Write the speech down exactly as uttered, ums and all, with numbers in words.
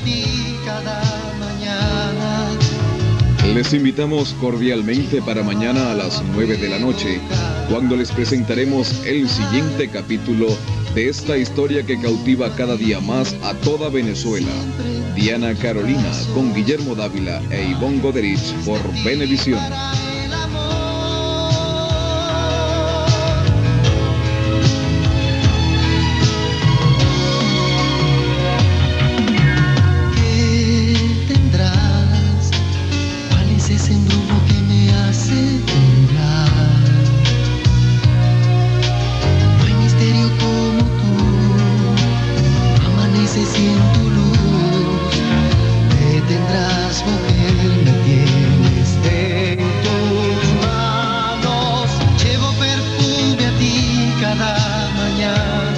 ti cada mañana. Les invitamos cordialmente para mañana a las nueve de la noche, cuando les presentaremos el siguiente capítulo de esta historia que cautiva cada día más a toda Venezuela. Diana Carolina, con Guillermo Dávila e Ivonne Goderich por Venevisión. Ese embrujo que me hace temblar. No hay misterio como tú, amaneces y en tu luz me tendrás, mujer, me tienes en tus manos. Llevo perfume a ti cada mañana.